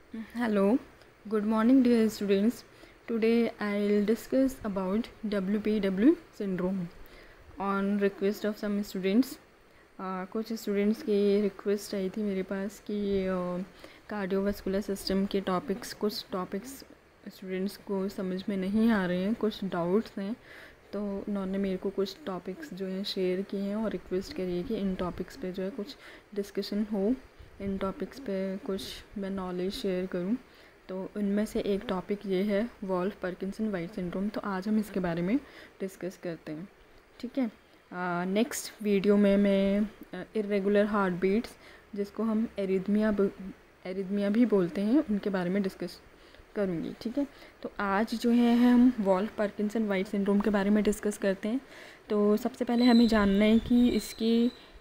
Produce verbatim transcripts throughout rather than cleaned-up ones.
Hello, good morning dear students. Today I'll discuss about W P W syndrome on request of some students. uh, कुछ students की request आई थी मेरे पास कि कार्डियोवास्कुलर सिस्टम के टॉपिक्स कुछ टॉपिक्स स्टूडेंट्स को समझ में नहीं आ रहे हैं, कुछ डाउट्स हैं, तो उन्होंने मेरे को कुछ टॉपिक्स जो हैं शेयर किए हैं और रिक्वेस्ट करी है कि इन टॉपिक्स पे जो है कुछ डिस्कशन हो, इन टॉपिक्स पे कुछ मैं नॉलेज शेयर करूं। तो उनमें से एक टॉपिक ये है वॉल्फ पार्किंसन वाइट सिंड्रोम। तो आज हम इसके बारे में डिस्कस करते हैं, ठीक है। नेक्स्ट uh, वीडियो में मैं इरेगुलर हार्ट बीट्स, जिसको हम एरिथमिया एरिथमिया भी बोलते हैं, उनके बारे में डिस्कस करूँगी, ठीक है। तो आज जो है हम वॉल्फ पार्किंसन वाइट सिंड्रोम के बारे में डिस्कस करते हैं। तो सबसे पहले हमें जानना है कि इसके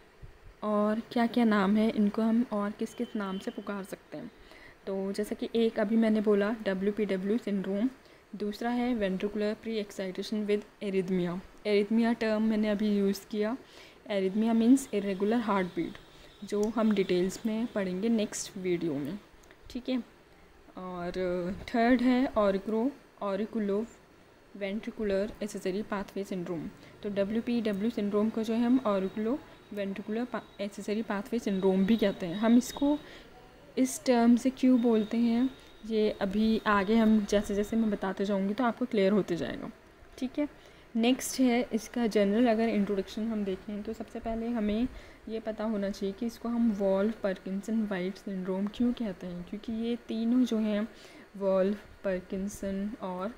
और क्या क्या नाम है, इनको हम और किस किस नाम से पुकार सकते हैं। तो जैसा कि एक अभी मैंने बोला डब्ल्यू पी डब्ल्यू सिंड्रोम, दूसरा है ventricular pre excitation with arrhythmia. Arrhythmia term मैंने अभी यूज़ किया। Arrhythmia means irregular heart beat, जो हम डिटेल्स में पढ़ेंगे नेक्स्ट वीडियो में, ठीक है। और थर्ड है ऑरिक्रो auriculo ventricular accessory pathway syndrome. तो डब्ल्यू पी डब्ल्यू सिंड्रोम को जो है हम auriculo ventricular accessory pathway syndrome भी कहते हैं। हम इसको इस टर्म से क्यों बोलते हैं, ये अभी आगे हम जैसे जैसे मैं बताते जाऊंगी तो आपको क्लियर होते जाएगा, ठीक है। नेक्स्ट है इसका जनरल अगर इंट्रोडक्शन हम देखें तो सबसे पहले हमें ये पता होना चाहिए कि इसको हम वॉल्फ पार्किंसन वाइट सिंड्रोम क्यों कहते हैं, क्योंकि ये तीनों जो हैं वॉल्फ पार्किंसन और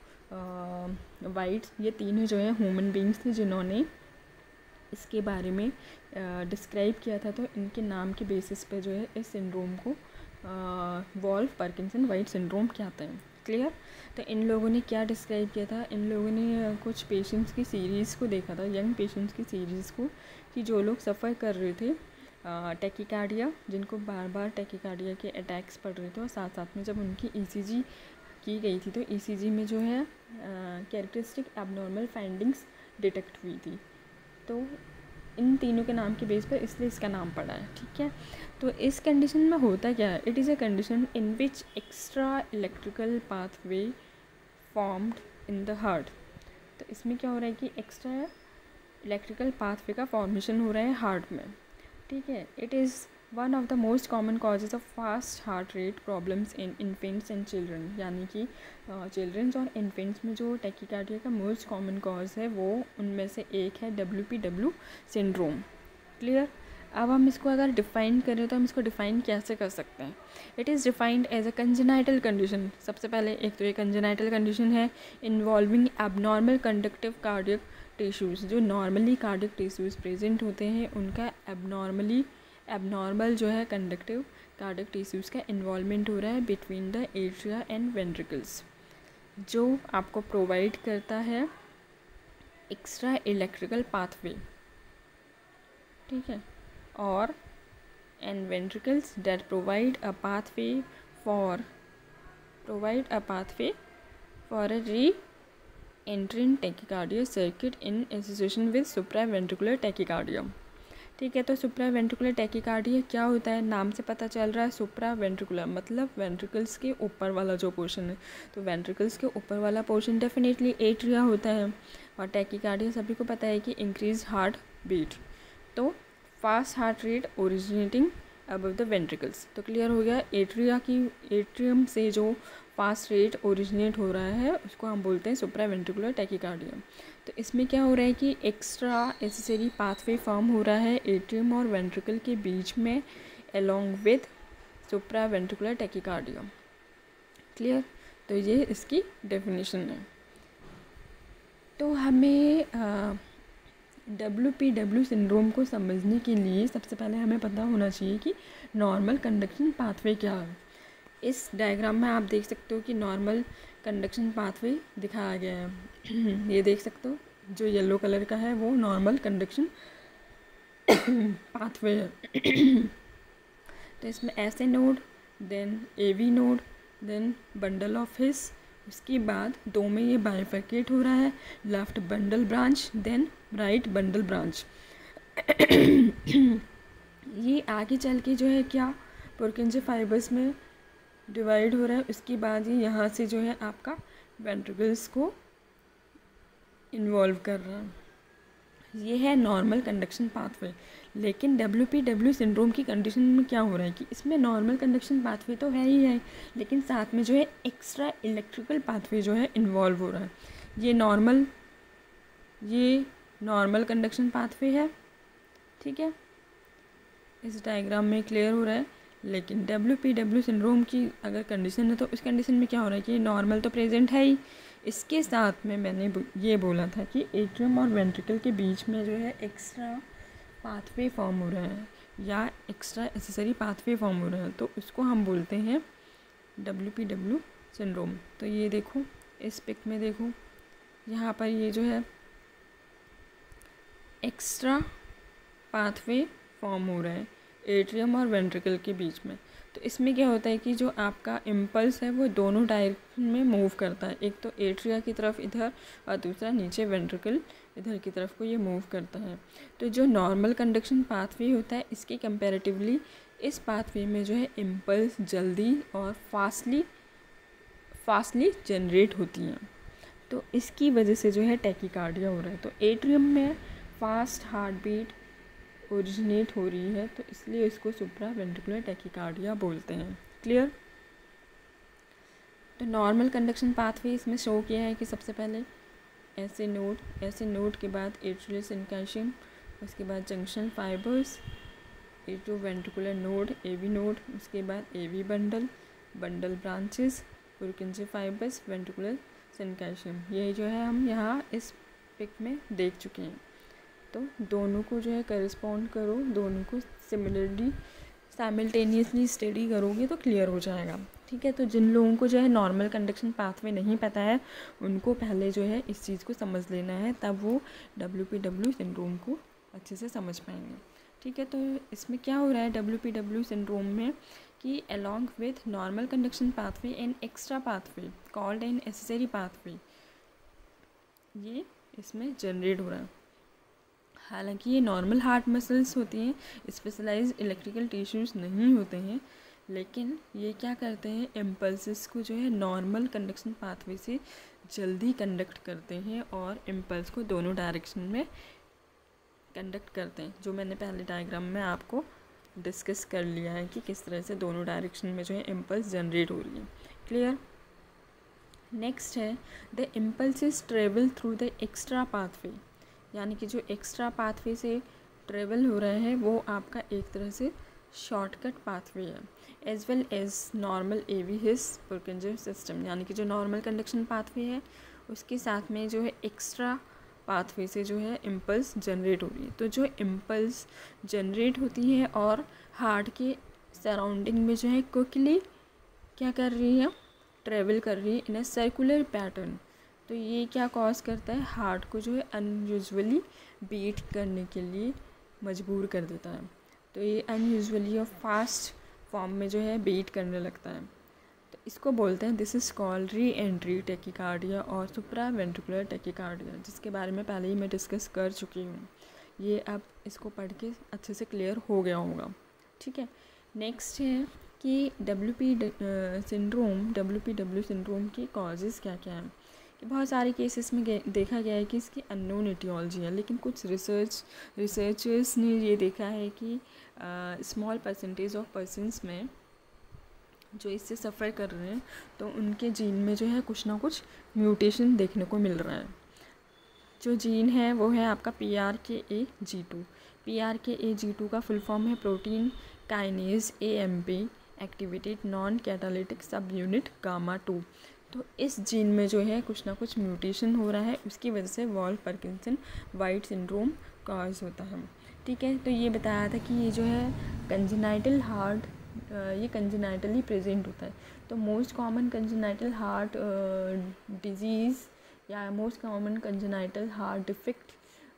वाइट, ये तीनों जो हैं ह्यूमन बींग्स थे जिन्होंने इसके बारे में डिस्क्राइब किया था। तो इनके नाम के बेसिस पे जो है इस सिंड्रोम को वॉल्फ पार्किंसन वाइट सिंड्रोम कहते हैं, क्लियर। तो इन लोगों ने क्या डिस्क्राइब किया था, इन लोगों ने कुछ पेशेंट्स की सीरीज़ को देखा था, यंग पेशेंट्स की सीरीज़ को, कि जो लोग सफ़र कर रहे थे टैकीकार्डिया, जिनको बार बार टैकीकार्डिया के अटैक्स पड़ रहे थे, और साथ साथ में जब उनकी ईसीजी की गई थी तो ईसीजी में जो है कैरेक्टरिस्टिक एबनॉर्मल फाइंडिंग्स डिटेक्ट हुई थी। तो इन तीनों के नाम के बेस पर इसलिए इसका नाम पड़ा है, ठीक है। तो इस कंडीशन में होता क्या है, it is a condition in which extra electrical pathway formed in the heart. तो इसमें क्या हो रहा है कि एक्स्ट्रा इलेक्ट्रिकल पाथवे का फॉर्मेशन हो रहा है हार्ट में, ठीक है। It is one of the most common causes of fast heart rate problems in infants and children, यानी कि चिल्ड्रंस और इन्फेंट्स में जो टैकीकार्डिया का मोस्ट कॉमन कॉज है वो उनमें से एक है W P W syndrome, clear. अब हम इसको अगर डिफ़ाइन करें तो हम इसको डिफ़ाइन कैसे कर सकते हैं। It is defined as a congenital condition. सबसे पहले एक तो ये कंजेनाइटल कंडीशन है involving abnormal conductive cardiac tissues. जो नॉर्मली कार्डियक टिश्यूज़ प्रेजेंट होते हैं उनका एबनॉर्मली एबनॉर्मल जो है कंडक्टिव कार्डियक टिश्यूज़ का इन्वॉल्वमेंट हो रहा है between the atria and ventricles, जो आपको प्रोवाइड करता है एक्स्ट्रा इलेक्ट्रिकल पाथवे, ठीक है, और and ventricles that provide a pathway for provide a pathway for a re entrant tachycardia circuit in association with supra ventricular tachycardia, ठीक है। तो सुप्रा वेंट्रिकुलर टैकीकार्डिया क्या होता है, नाम से पता चल रहा है। सुप्रा वेंट्रिकुलर मतलब वेंट्रिकल्स के ऊपर वाला जो पोर्शन है, तो वेंट्रिकल्स के ऊपर वाला पोर्शन डेफिनेटली एट्रिया होता है, और टैकीकार्डिया सभी को पता है कि इंक्रीज हार्ट बीट, तो fast heart rate originating above the ventricles. तो क्लियर हो गया, एट्रिया की एट्रियम से जो फास्ट रेट ओरिजिनेट हो रहा है उसको हम बोलते हैं सुप्रा वेंट्रिकुलर टैकीकार्डिया। तो इसमें क्या हो रहा है कि एक्स्ट्रा एसेसरी पाथवे फॉर्म हो रहा है एट्रियम और वेंट्रिकल के बीच में along with supra ventricular tachycardia, clear. तो ये इसकी डेफिनेशन है। तो हमें डब्ल्यू पी डब्ल्यू सिंड्रोम को समझने के लिए सबसे पहले हमें पता होना चाहिए कि नॉर्मल कंडक्शन पाथवे क्या है। इस डायग्राम में आप देख सकते हो कि नॉर्मल कंडक्शन पाथवे दिखाया गया है। ये देख सकते हो जो येलो कलर का है वो नॉर्मल कंडक्शन पाथवे है। तो इसमें ऐसे node, then A V node, then bundle of His, उसके बाद दो में ये बाइफर्केट हो रहा है, left bundle branch then right bundle branch. ये आगे चल के जो है क्या पुरकिंजे फाइबर्स में डिवाइड हो रहा है, उसके बाद ही यहाँ से जो है आपका वेंट्रिकल्स को इन्वॉल्व कर रहा है। ये है नॉर्मल कंडक्शन पाथवे। लेकिन डब्ल्यू पी डब्ल्यू सिंड्रोम की कंडीशन में क्या हो रहा है कि इसमें नॉर्मल कंडक्शन पाथवे तो है ही है, लेकिन साथ में जो है एक्स्ट्रा इलेक्ट्रिकल पाथवे जो है इन्वॉल्व हो रहा है। ये नॉर्मल ये नॉर्मल कंडक्शन पाथवे है, ठीक है, इस डायग्राम में क्लियर हो रहा है। लेकिन डब्ल्यू पी डब्ल्यू सिंड्रोम की अगर कंडीशन है तो उस कंडीशन में क्या हो रहा है कि नॉर्मल तो प्रेजेंट है ही, इसके साथ में मैंने ये बोला था कि एट्रियम और वेंट्रिकल के बीच में जो है एक्स्ट्रा पाथवे फॉर्म हो रहा है या एक्स्ट्रा एसेसरी पाथवे फॉर्म हो रहा है, तो उसको हम बोलते हैं डब्ल्यू पी डब्ल्यू सिंड्रोम। तो ये देखो, इस पिक में देखो, यहाँ पर ये जो है एक्स्ट्रा पाथवे फॉर्म हो रहा है एट्रियम और वेंट्रिकल के बीच में। तो इसमें क्या होता है कि जो आपका इम्पल्स है वो दोनों डायरेक्शन में मूव करता है, एक तो एट्रिया की तरफ इधर और दूसरा नीचे वेंट्रिकल इधर की तरफ को ये मूव करता है। तो जो नॉर्मल कंडक्शन पाथवे होता है इसके कंपैरेटिवली इस पाथवे में जो है इम्पल्स जल्दी और फास्टली फास्टली जनरेट होती हैं, तो इसकी वजह से जो है टैकीकार्डिया हो रहा है। तो एट्रियम में फास्ट हार्ट बीट ओरिजिनेट हो रही है, तो इसलिए इसको सुप्रा वेंट्रिकुलर टैकीकार्डिया बोलते हैं। क्लियर? तो नॉर्मल कंडक्शन पाथवे इसमें शो किया है कि सबसे पहले ऐसे नोड ऐसे नोड के बाद एट्रियल सिनकाइशियम, उसके बाद junction fibres, atrio ventricular node AV node, उसके बाद AV bundle, bundle branches, Purkinje fibres, ventricular syncytium. ये जो है हम यहाँ इस पिक में देख चुके हैं। तो दोनों को जो है करस्पॉन्ड करो, दोनों को सिमिलरली साइमल्टेनियसली स्टडी करोगे तो क्लियर हो जाएगा, ठीक है। तो जिन लोगों को जो है नॉर्मल कंडक्शन पाथवे नहीं पता है उनको पहले जो है इस चीज़ को समझ लेना है, तब वो डब्ल्यू पी डब्ल्यू सिंड्रोम को अच्छे से समझ पाएंगे, ठीक है। तो इसमें क्या हो रहा है डब्ल्यू पी डब्ल्यू सिंड्रोम में कि along with normal conduction pathway and extra pathway called an accessory pathway, ये इसमें जनरेट हो रहा है। हालांकि ये नॉर्मल हार्ट मसल्स होती हैं, स्पेशलाइज्ड इलेक्ट्रिकल टिश्यूज़ नहीं होते हैं, लेकिन ये क्या करते हैं इम्पल्सेस को जो है नॉर्मल कंडक्शन पाथवे से जल्दी कंडक्ट करते हैं और इम्पल्स को दोनों डायरेक्शन में कंडक्ट करते हैं, जो मैंने पहले डायग्राम में आपको डिस्कस कर लिया है कि किस तरह से दोनों डायरेक्शन में जो है इम्पल्स जनरेट हो रही है। क्लियर? नेक्स्ट है the impulses travel through the extra pathway, यानी कि जो एक्स्ट्रा पाथवे से ट्रेवल हो रहा है वो आपका एक तरह से शॉर्टकट पाथवे है, as well as normal AV His Purkinje system, यानी कि जो नॉर्मल कंडक्शन पाथवे है उसके साथ में जो है एक्स्ट्रा पाथवे से जो है इम्पल्स जनरेट हो रही है। तो जो इम्पल्स जनरेट होती है और हार्ट के सराउंडिंग में जो है क्विकली क्या कर रही है, ट्रेवल कर रही है इन अ सर्कुलर पैटर्न। तो ये क्या कॉज करता है, हार्ट को जो है अनयूजुअली बीट करने के लिए मजबूर कर देता है। तो ये अनयूजुअली और फास्ट फॉर्म में जो है बीट करने लगता है, तो इसको बोलते हैं this is called re entry tachycardia और सुप्रा वेंट्रिकुलर टैकीकार्डिया, जिसके बारे में पहले ही मैं डिस्कस कर चुकी हूँ। ये अब इसको पढ़ के अच्छे से क्लियर हो गया होगा, ठीक है। नेक्स्ट है कि W P syndrome W P W syndrome की कॉजेज़ क्या क्या हैं। कि बहुत सारे केसेस में देखा गया है कि इसकी अननोन एटियोलॉजी है, लेकिन कुछ रिसर्च रिसर्चर्स ने ये देखा है कि स्मॉल परसेंटेज ऑफ पर्सनस में जो इससे सफ़र कर रहे हैं तो उनके जीन में जो है कुछ ना कुछ म्यूटेशन देखने को मिल रहा है। जो जीन है वो है आपका P R K A G two. P R K A G two का फुल फॉर्म है protein kinase A M P activated non catalytic subunit gamma two. तो इस जीन में जो है कुछ ना कुछ म्यूटेशन हो रहा है, उसकी वजह से Wolff Parkinson White syndrome cause होता है, ठीक है। तो ये बताया था कि ये जो है कंजेनाइटल हार्ट ये कंजेनाइटली प्रेजेंट होता है। तो most common congenital heart disease या most common congenital heart defect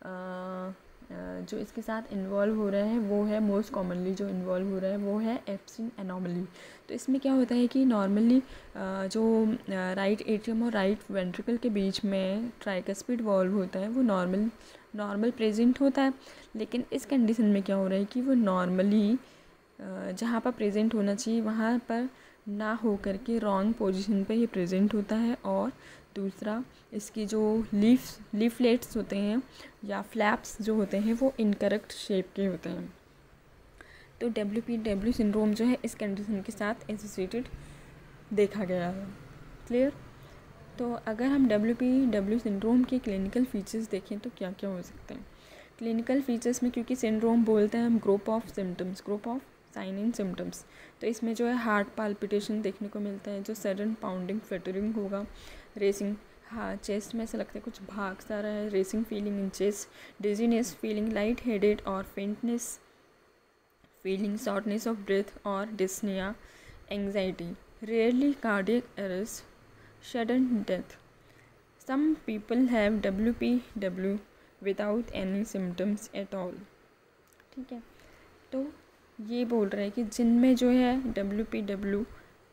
जो इसके साथ इन्वॉल्व हो रहा है वो है मोस्ट कॉमनली जो इन्वॉल्व हो रहा है वो है एप्सिन एनोमली। तो इसमें क्या होता है कि नॉर्मली जो राइट एट्रियम और राइट वेंट्रिकल के बीच में ट्राइकस्पिड वॉल्व होता है वो नॉर्मल नॉर्मल प्रेजेंट होता है, लेकिन इस कंडीशन में क्या हो रहा है कि वो नॉर्मली जहाँ पर प्रेजेंट होना चाहिए वहाँ पर ना हो करके रॉन्ग पोजीशन पे ये प्रेजेंट होता है, और दूसरा इसकी जो लीफ लीफलेट्स होते हैं या फ्लैप्स जो होते हैं वो इनकरेक्ट शेप के होते हैं। तो डब्ल्यू पी डब्ल्यू सिंड्रोम जो है इस कंडीशन के साथ एसोसिएटेड देखा गया है। क्लियर? तो अगर हम डब्ल्यू पी डब्ल्यू सिंड्रोम के क्लिनिकल फीचर्स देखें तो क्या क्या हो सकते हैं। क्लिनिकल फीचर्स में, क्योंकि सिंड्रोम बोलते हैं हम group of symptoms, group of sign and symptoms, तो इसमें जो है हार्ट पाल्पिटेशन देखने को मिलता है, जो सडन पाउंडिंग फैटरिंग होगा, रेसिंग, हाँ चेस्ट में ऐसा लगता है कुछ भाग सा रहा है, racing feeling in chest, dizziness, feeling light headed और faintness, feeling shortness of breath और dyspnoea, anxiety, rarely cardiac arrest, sudden death. Some people have W P W without any symptoms at all. ठीक है, तो ये बोल रहा है कि जिनमें जो है डब्ल्यू पी डब्ल्यू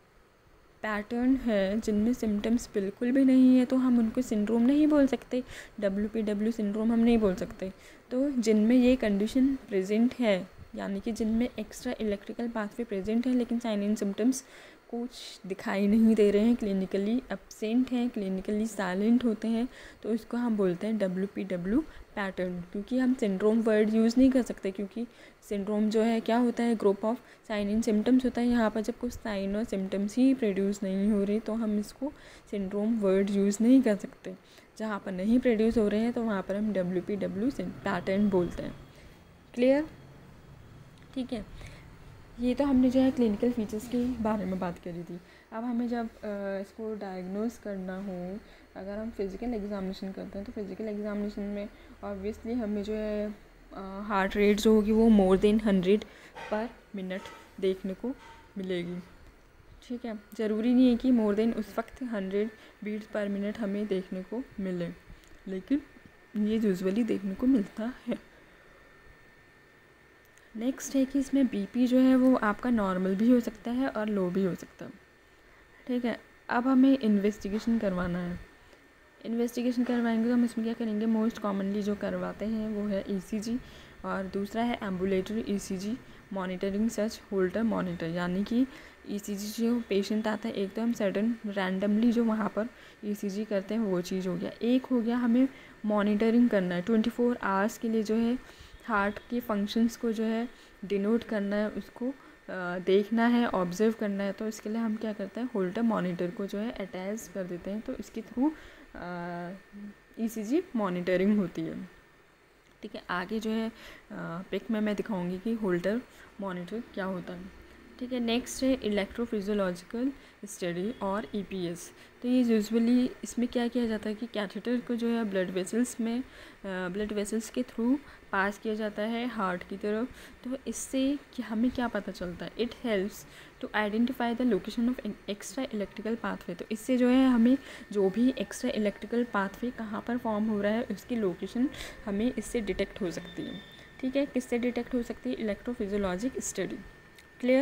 पैटर्न है, जिनमें सिम्टम्स बिल्कुल भी नहीं है, तो हम उनको सिंड्रोम नहीं बोल सकते, डब्ल्यू पी डब्ल्यू सिंड्रोम हम नहीं बोल सकते। तो जिनमें ये कंडीशन प्रेजेंट है, यानी कि जिनमें एक्स्ट्रा इलेक्ट्रिकल पाथवे प्रेजेंट है लेकिन साइन एंड सिम्टम्स कुछ दिखाई नहीं दे रहे हैं, क्लिनिकली एब्सेंट हैं, क्लिनिकली साइलेंट होते हैं, तो इसको हम बोलते हैं डब्ल्यू पी डब्ल्यू पैटर्न। क्योंकि हम सिंड्रोम वर्ड यूज़ नहीं कर सकते, क्योंकि सिंड्रोम जो है क्या होता है, group of sign and symptoms होता है। यहाँ पर जब कुछ साइन और सिम्टम्स ही प्रोड्यूस नहीं हो रहे तो हम इसको सिंड्रोम वर्ड यूज़ नहीं कर सकते। जहाँ पर नहीं प्रोड्यूस हो रहे हैं तो वहाँ पर हम डब्ल्यू पी डब्ल्यू पैटर्न बोलते हैं। क्लियर? ठीक है, ये तो हमने जो है क्लिनिकल फीचर्स के बारे में बात करी थी। अब हमें जब आ, इसको डायग्नोज करना हो, अगर हम फिज़िकल एग्जामिनेशन करते हैं तो फिज़िकल एग्जामिनेशन में ऑब्वियसली हमें जो है हार्ट रेट जो होगी वो more than hundred per minute देखने को मिलेगी। ठीक है, ज़रूरी नहीं है कि मोर देन उस वक्त हंड्रेड बीट्स पर मिनट हमें देखने को मिले, लेकिन ये यूजुअली देखने को मिलता है। नेक्स्ट है कि इसमें बीपी जो है वो आपका नॉर्मल भी हो सकता है और लो भी हो सकता है। ठीक है, अब हमें इन्वेस्टिगेशन करवाना है। इन्वेस्टिगेशन करवाएंगे तो हम इसमें क्या करेंगे, मोस्ट कॉमनली जो करवाते हैं वो है ईसीजी, और दूसरा है ambulatory ECG monitoring such Holter monitor. यानी कि ईसीजी जो पेशेंट आता है, एक तो हम सडन रैंडमली जो वहाँ पर ईसीजी करते हैं वो चीज़ हो गया, एक हो गया हमें मॉनिटरिंग करना है ट्वेंटी फोर आवर्स के लिए, जो है हार्ट के फंक्शंस को जो है डिनोट करना है, उसको आ, देखना है, ऑब्जर्व करना है। तो इसके लिए हम क्या करते हैं, होल्टर मॉनिटर को जो है अटैच कर देते हैं, तो इसके थ्रू ईसीजी मॉनिटरिंग होती है। ठीक है, आगे जो है पिक में मैं दिखाऊंगी कि होल्टर मॉनिटर क्या होता है। ठीक है, नेक्स्ट है इलेक्ट्रोफिजियोलॉजिकल स्टडी और ईपीएस। तो ये यूजुअली इसमें क्या किया जाता है कि कैथेटर को जो है ब्लड वेसल्स में ब्लड वेसल्स के थ्रू पास किया जाता है हार्ट की तरफ। तो इससे कि हमें क्या पता चलता है, it helps to identify the location of extra electrical pathway. तो इससे जो है हमें जो भी एक्स्ट्रा इलेक्ट्रिकल पाथवे कहाँ पर फॉर्म हो रहा है उसकी लोकेशन हमें इससे डिटेक्ट हो सकती है। ठीक है, किससे डिटेक्ट हो सकती है, इलेक्ट्रोफिजियोलॉजिक स्टडी। क्लियर?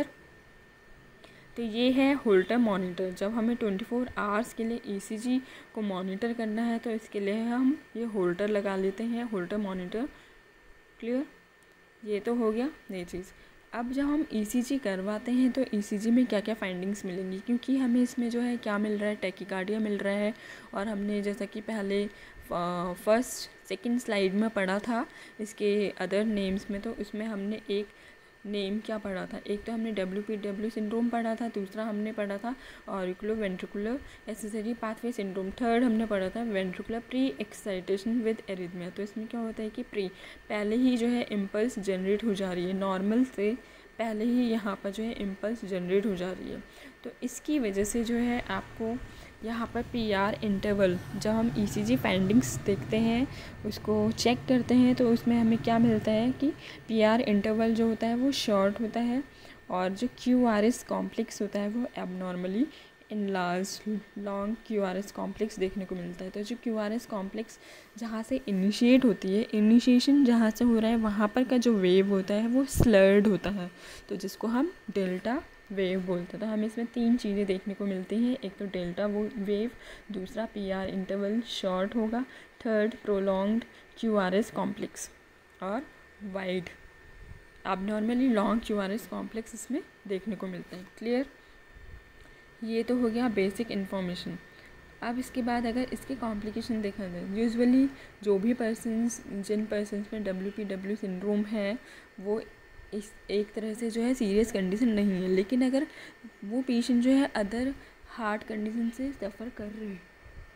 तो ये है होल्टर मॉनिटर। जब हमें ट्वेंटी फोर आवर्स के लिए ईसीजी को मॉनिटर करना है तो इसके लिए हम ये होल्टर लगा लेते हैं, होल्टर मॉनिटर। क्लियर? ये तो हो गया ये चीज़। अब जब हम ईसीजी करवाते हैं तो ईसीजी में क्या क्या फाइंडिंग्स मिलेंगी, क्योंकि हमें इसमें जो है क्या मिल रहा है, टैकीकार्डिया मिल रहा है। और हमने जैसा कि पहले फर्स्ट सेकंड स्लाइड में पढ़ा था इसके अदर नेम्स में, तो उसमें हमने एक नेम क्या पढ़ा था, एक तो हमने डब्ल्यू पी डब्ल्यू सिंड्रोम पढ़ा था, दूसरा हमने पढ़ा था auriculo ventricular accessory pathway syndrome, third हमने पढ़ा था ventricular pre excitation with arrhythmia. तो इसमें क्या होता है कि प्री पहले ही जो है इम्पल्स जनरेट हो जा रही है, नॉर्मल से पहले ही यहाँ पर जो है इम्पल्स जनरेट हो जा रही है। तो इसकी वजह से जो है आपको यहाँ पर पी आर इंटरवल, जब हम ईसीजी फाइंडिंग्स देखते हैं उसको चेक करते हैं तो उसमें हमें क्या मिलता है कि पी आर इंटरवल जो होता है वो शॉर्ट होता है, और जो क्यू आर एस कॉम्प्लेक्स होता है वो abnormally enlarge long Q R S complex देखने को मिलता है। तो जो क्यू आर एस कॉम्प्लेक्स जहाँ से इनिशिएट होती है, इनिशिएशन जहाँ से हो रहा है वहाँ पर का जो वेव होता है वो स्लर्ड होता है, तो जिसको हम डेल्टा वेव बोलते हैं। तो हमें इसमें तीन चीज़ें देखने को मिलती हैं, एक तो डेल्टा वो वेव, दूसरा पी आर इंटरवल शॉर्ट होगा, third prolonged Q R S complex, और वाइड अब normally long Q R S complex इसमें देखने को मिलते हैं। क्लियर? ये तो हो गया बेसिक इन्फॉर्मेशन। अब इसके बाद अगर इसके कॉम्प्लिकेशन देखा जाए, यूजुअली जो भी पर्सन्स जिन पर्सन्स में डब्ल्यू पी डब्ल्यू सिंड्रोम है वो इस एक तरह से जो है सीरियस कंडीशन नहीं है, लेकिन अगर वो पेशेंट जो है अदर हार्ट कंडीशन से सफ़र कर रहे हैं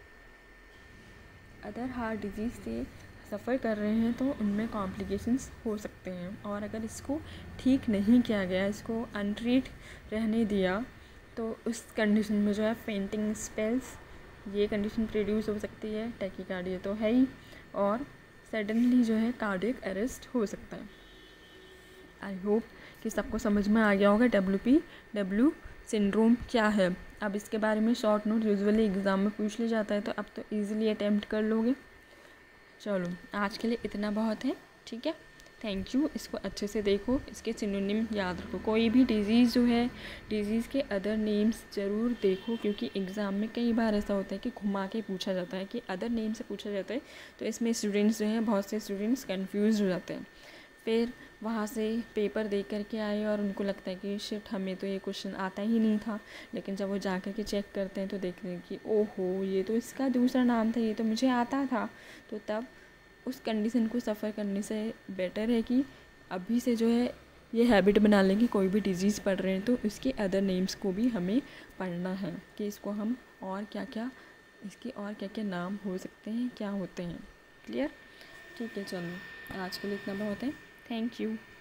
अदर हार्ट डिजीज़ से सफ़र कर रहे हैं तो उनमें कॉम्प्लिकेशंस हो सकते हैं। और अगर इसको ठीक नहीं किया गया, इसको अनट्रीट रहने दिया, तो उस कंडीशन में जो है फेंटिंग स्पेल्स ये कंडीशन प्रोड्यूस हो सकती है, टैकीकार्डिया तो है ही, और सडनली जो है कार्डियक अरेस्ट हो सकता है। आई होप कि सबको समझ में आ गया होगा डब्ल्यू पी डब्ल्यू सिंड्रोम क्या है। अब इसके बारे में शॉर्ट नोट यूजुअली एग्ज़ाम में पूछ लिया जाता है, तो अब तो इजीली अटेम्प्ट कर लोगे। चलो आज के लिए इतना बहुत है, ठीक है, थैंक यू। इसको अच्छे से देखो, इसके सिनोनिम याद रखो। कोई भी डिज़ीज़ जो है, डिज़ीज़ के अदर नेम्स ज़रूर देखो, क्योंकि एग्ज़ाम में कई बार ऐसा होता है कि घुमा के पूछा जाता है कि अदर नेम से पूछा जाता है, तो इसमें स्टूडेंट्स जो हैं, बहुत से स्टूडेंट्स कन्फ्यूज हो जाते हैं। फिर वहाँ से पेपर दे कर के आए और उनको लगता है कि शिट हमें तो ये क्वेश्चन आता ही नहीं था, लेकिन जब वो जा कर के चेक करते हैं तो देखते हैं कि ओहो ये तो इसका दूसरा नाम था, ये तो मुझे आता था। तो तब उस कंडीशन को सफ़र करने से बेटर है कि अभी से जो है ये हैबिट बना लें कि कोई भी डिजीज़ पढ़ रहे हैं तो इसके अदर नेम्स को भी हमें पढ़ना है, कि इसको हम और क्या क्या इसके और क्या क्या नाम हो सकते हैं, क्या होते हैं। क्लियर? ठीक है, चलो आज के लिए इतना बहुत है, थैंक यू।